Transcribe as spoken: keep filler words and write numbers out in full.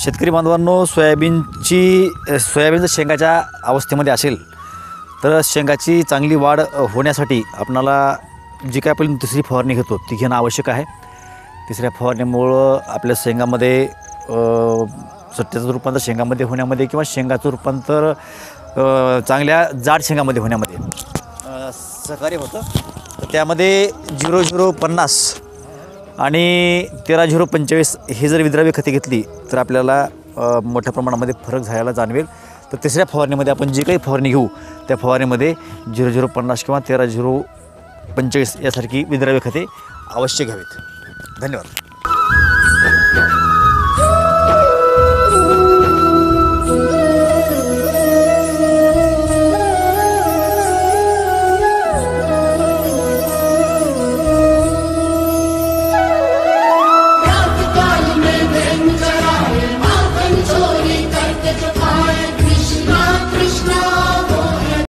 शेतकरी बांधवांनो, सोयाबीनची सोयाबीन जर शेंगाच्या अवस्थेमध्ये असेल तर शेंगाची चांगली वाढ होण्यासाठी आपणाला जी काय आपण दुसरी फवारणी घेतो ती घेणं आवश्यक आहे. तिसऱ्या फवारणीमुळं आपल्या शेंगामध्ये सत्याचं रूपांतर शेंगामध्ये होण्यामध्ये किंवा शेंगाचं रूपांतर चांगल्या जाड शेंगामध्ये होण्यामध्ये सहकार्य होतं. तर त्यामध्ये झिरो झिरो पन्नास आणि तेरा झिरो पंचेचाळीस हे जर विद्राव्य खते घेतली तर आपल्याला मोठ्या प्रमाणामध्ये फरक झालेला जाणवेल. तर तिसऱ्या फवारणीमध्ये आपण जी काही फवारणी घेऊ त्या फवारणीमध्ये झिरो झिरो पन्नास किंवा तेरा झिरो पंचेचाळीस यासारखी विद्राव्य खते अवश्य घ्यावीत. धन्यवाद.